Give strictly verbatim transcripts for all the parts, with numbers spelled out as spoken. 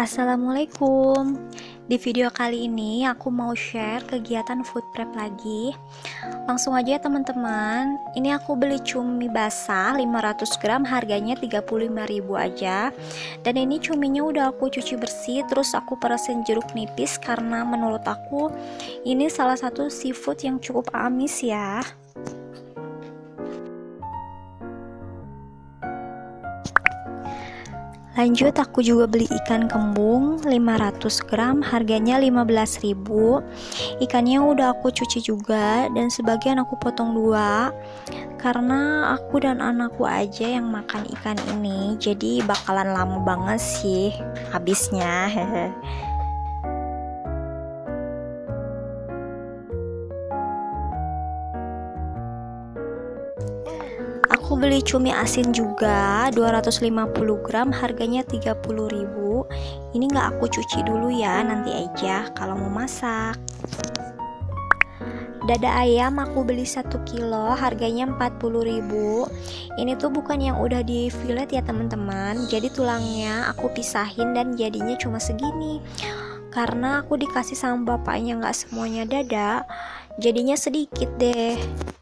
Assalamualaikum. Di video kali ini aku mau share kegiatan food prep lagi. Langsung aja ya teman-teman. Ini aku beli cumi basah lima ratus gram, harganya tiga puluh lima ribu aja. Dan ini cuminya udah aku cuci bersih, terus aku peresin jeruk nipis karena menurut aku ini salah satu seafood yang cukup amis ya. Lanjut aku juga beli ikan kembung lima ratus gram, harganya lima belas ribu. Ikannya udah aku cuci juga dan sebagian aku potong dua karena aku dan anakku aja yang makan ikan ini, jadi bakalan lama banget sih habisnya. Hehe. Aku beli cumi asin juga dua ratus lima puluh gram, harganya tiga puluh ribu. Ini nggak aku cuci dulu ya, nanti aja kalau mau masak. Dada ayam aku beli satu kilo, harganya empat puluh ribu. Ini tuh bukan yang udah di fillet ya teman-teman, jadi tulangnya aku pisahin dan jadinya cuma segini. Karena aku dikasih sama bapaknya nggak semuanya dada, jadinya sedikit deh.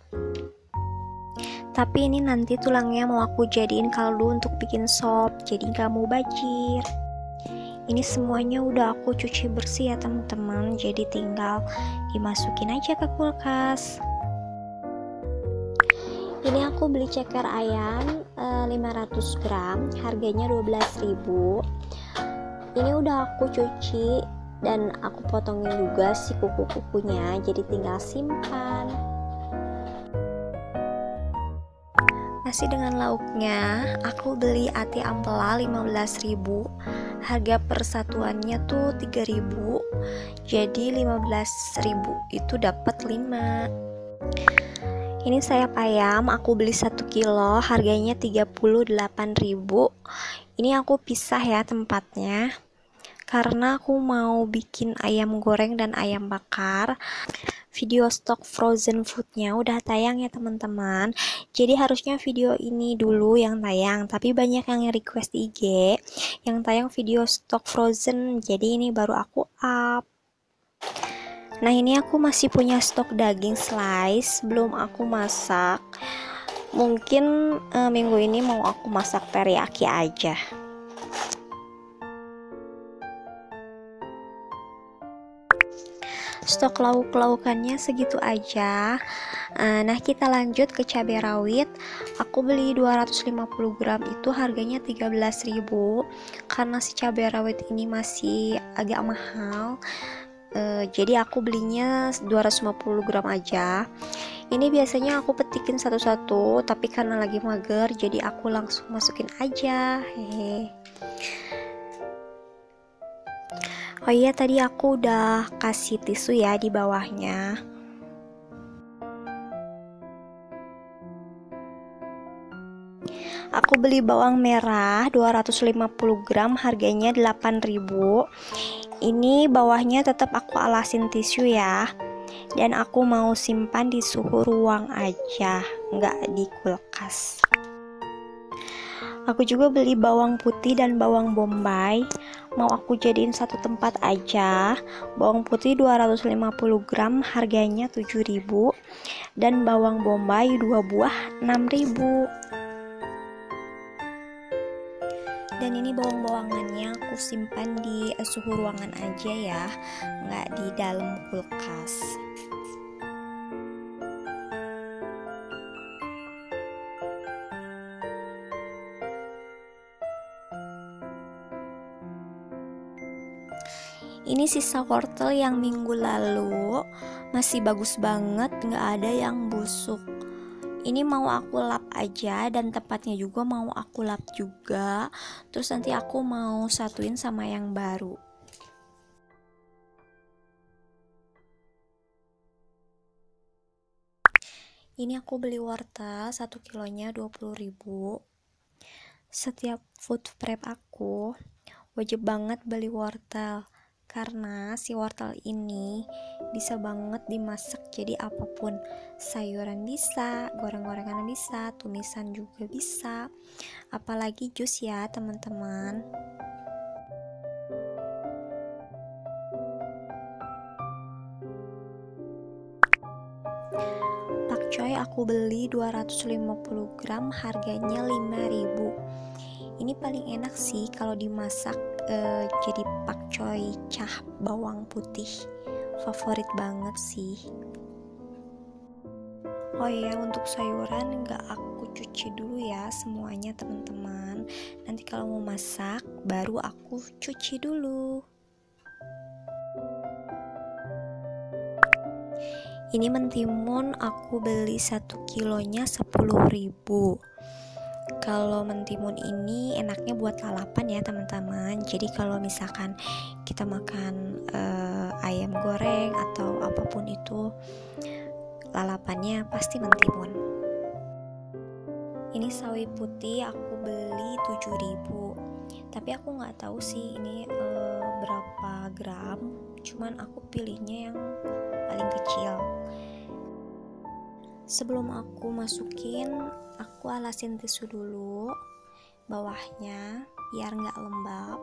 Tapi ini nanti tulangnya mau aku jadiin kaldu untuk bikin sop, jadi gak mau bajir. Ini semuanya udah aku cuci bersih ya teman-teman, jadi tinggal dimasukin aja ke kulkas. Ini aku beli ceker ayam e, lima ratus gram, harganya dua belas ribu. Ini udah aku cuci dan aku potongin juga si kuku-kukunya, jadi tinggal simpan. Masih dengan lauknya, aku beli ati ampela lima belas ribu. Harga persatuannya tuh tiga ribu. Jadi lima belas ribu itu dapat lima. Ini sayap ayam aku beli satu kilo, harganya tiga puluh delapan ribu. Ini aku pisah ya tempatnya, karena aku mau bikin ayam goreng dan ayam bakar. Video stok frozen foodnya udah tayang ya teman-teman, jadi harusnya video ini dulu yang tayang, tapi banyak yang request di I G yang tayang video stok frozen, jadi ini baru aku up. Nah ini aku masih punya stok daging slice, belum aku masak. Mungkin eh, minggu ini mau aku masak teriyaki aja. Stok lauk-laukannya segitu aja. Nah kita lanjut ke cabai rawit. Aku beli dua ratus lima puluh gram, itu harganya tiga belas ribu. Karena si cabai rawit ini masih agak mahal, e, jadi aku belinya dua ratus lima puluh gram aja. Ini biasanya aku petikin satu-satu, tapi karena lagi mager jadi aku langsung masukin aja. Hehe. Oh iya, tadi aku udah kasih tisu ya di bawahnya. Aku beli bawang merah dua ratus lima puluh gram, harganya delapan ribu. Ini bawahnya tetap aku alasin tisu ya. Dan aku mau simpan di suhu ruang aja, nggak di kulkas. Aku juga beli bawang putih dan bawang bombay, mau aku jadiin satu tempat aja. Bawang putih dua ratus lima puluh gram, harganya tujuh ribu. Dan bawang bombay dua buah enam ribu. Dan ini bawang-bawangannya aku simpan di suhu ruangan aja ya, nggak di dalam kulkas. Ini sisa wortel yang minggu lalu, masih bagus banget, nggak ada yang busuk. Ini mau aku lap aja, dan tempatnya juga mau aku lap juga. Terus nanti aku mau satuin sama yang baru. Ini aku beli wortel satu kilonya dua puluh ribu. Setiap food prep aku wajib banget beli wortel, karena si wortel ini bisa banget dimasak jadi apapun. Sayuran bisa, goreng-gorengan bisa, tumisan juga bisa, apalagi jus ya teman-teman. pakcoy aku beli dua ratus lima puluh gram, harganya lima ribu. Ini paling enak sih kalau dimasak eh, jadi pakcoy cah bawang putih, favorit banget sih. Oh ya, untuk sayuran nggak aku cuci dulu ya semuanya teman-teman. Nanti kalau mau masak baru aku cuci dulu. Ini mentimun aku beli satu kilonya sepuluh ribu. Kalau mentimun ini enaknya buat lalapan ya teman-teman. Jadi kalau misalkan kita makan uh, ayam goreng atau apapun itu, lalapannya pasti mentimun. Ini sawi putih aku beli tujuh ribu. Tapi aku nggak tahu sih ini uh, berapa gram. Cuman aku pilihnya yang paling kecil. Sebelum aku masukin, aku alasin tisu dulu bawahnya biar nggak lembab.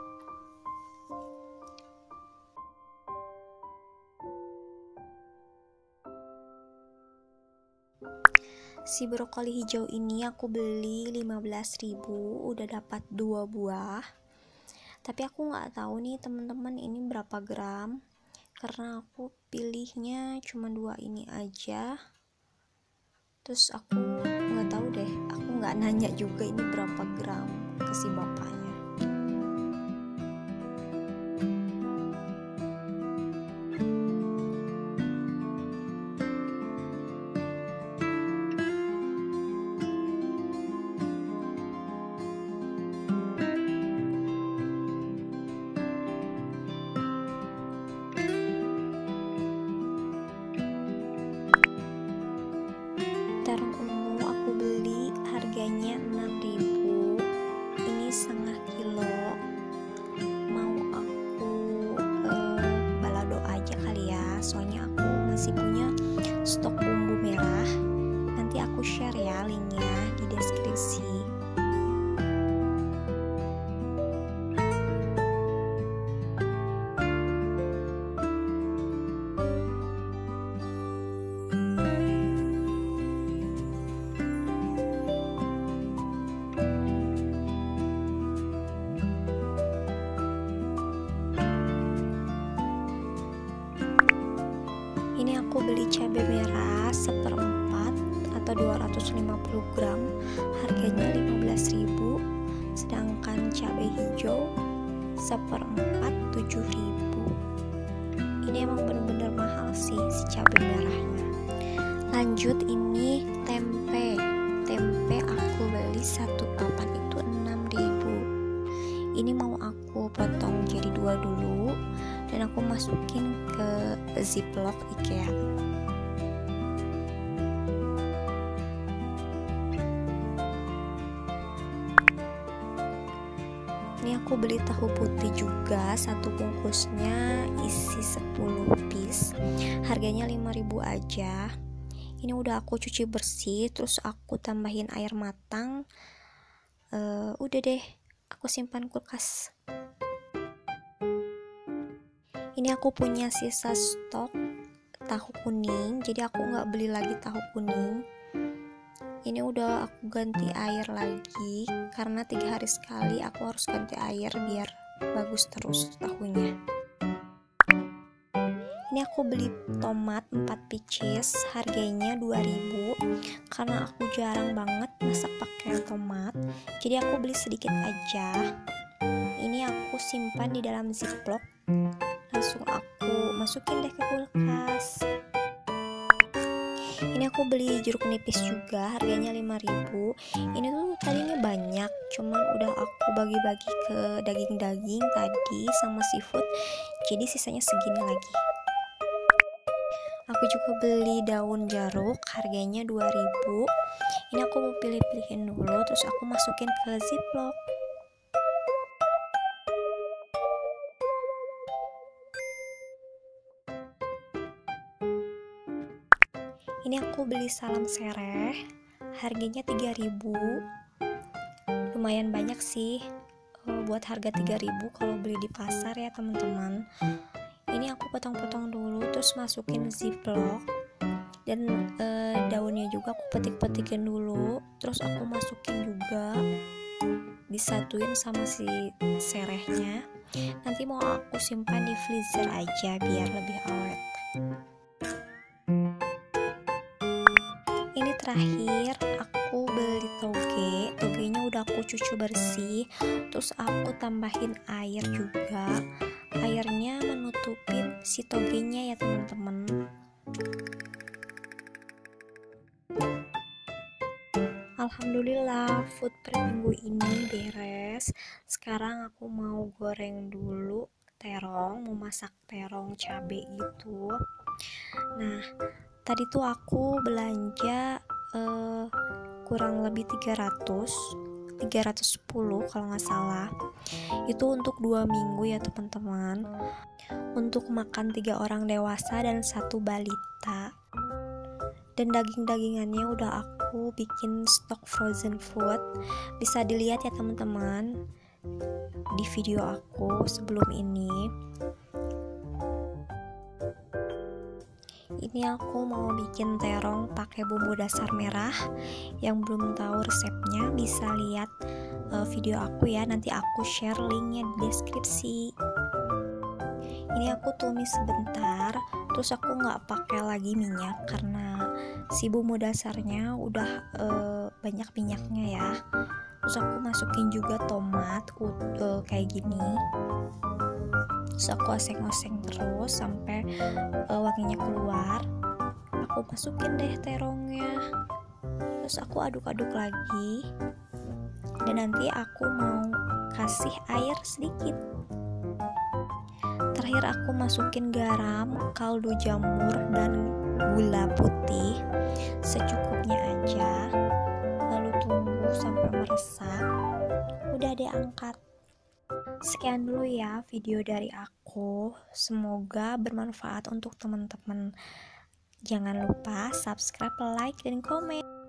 Si brokoli hijau ini aku beli lima belas ribu, udah dapat dua buah. Tapi aku nggak tahu nih teman-teman ini berapa gram, karena aku pilihnya cuma dua ini aja. Terus aku nggak tahu deh, aku nggak nanya juga ini berapa gram ke si bapaknya. Terong ungu aku beli harganya enam ribu. Ini setengah kilo. Mau aku eh, balado aja kali ya, soalnya aku masih punya stok bumbu merah. Nanti aku share ya linknya di deskripsi. Ini aku beli cabai merah seperempat atau dua ratus lima puluh gram, harganya lima belas ribu. Sedangkan cabai hijau seperempat tujuh ribu. Ini emang bener-bener mahal sih si cabai merahnya. Lanjut ini tempe. Tempe aku beli satu papan itu enam ribu. Ini mau aku potong jadi dua dulu dan aku masukin ke ziplock IKEA. Ini aku beli tahu putih juga, satu bungkusnya isi sepuluh piece, harganya lima ribu aja. Ini udah aku cuci bersih, terus aku tambahin air matang. uh, udah deh, aku simpan kulkas. Ini aku punya sisa stok tahu kuning, jadi aku nggak beli lagi tahu kuning. Ini udah aku ganti air lagi, karena tiga hari sekali aku harus ganti air biar bagus terus tahunya. Ini aku beli tomat empat pieces, harganya dua ribu. Karena aku jarang banget masak pakai tomat, jadi aku beli sedikit aja. Ini aku simpan di dalam ziplock. Langsung aku masukin deh ke kulkas. Ini aku beli jeruk nipis juga, harganya lima ribu. Ini tuh tadinya banyak, cuman udah aku bagi-bagi ke daging-daging tadi sama seafood, jadi sisanya segini lagi. Aku juga beli daun jeruk, harganya dua ribu. Ini aku mau pilih-pilihin dulu, terus aku masukin ke ziplock. Ini aku beli salam sereh, harganya tiga ribu. Lumayan banyak sih buat harga tiga ribu kalau beli di pasar ya teman-teman. Ini aku potong-potong dulu terus masukin ziplock Dan e, daunnya juga aku petik-petikin dulu, terus aku masukin juga, disatuin sama si serehnya. Nanti mau aku simpan di freezer aja biar lebih awet. Ini terakhir aku beli toge, togenya udah aku cuci bersih, terus aku tambahin air juga. Airnya menutupin si togenya ya teman-teman. Alhamdulillah food prep minggu ini beres. Sekarang aku mau goreng dulu terong, mau masak terong cabe gitu. Nah, tadi tuh aku belanja eh, kurang lebih tiga ratus sepuluh kalau nggak salah. Itu untuk dua minggu ya teman-teman. Untuk makan tiga orang dewasa dan satu balita. Dan daging-dagingannya udah aku bikin stok frozen food, bisa dilihat ya teman-teman di video aku sebelum ini. Ini aku mau bikin terong pakai bumbu dasar merah. Yang belum tahu resepnya bisa lihat uh, video aku ya, nanti aku share linknya di deskripsi. Ini aku tumis sebentar, terus aku nggak pakai lagi minyak karena si bumbu dasarnya udah e, banyak minyaknya ya. Terus aku masukin juga tomat uh, kayak gini. Terus aku oseng-oseng terus sampai e, wanginya keluar. Aku masukin deh terongnya. Terus aku aduk-aduk lagi. Dan nanti aku mau kasih air sedikit. Terakhir aku masukin garam, kaldu jamur, dan gula putih secukupnya aja. Lalu tunggu sampai meresap. Udah diangkat. Sekian dulu ya video dari aku. Semoga bermanfaat untuk teman-teman. Jangan lupa subscribe, like, dan komen.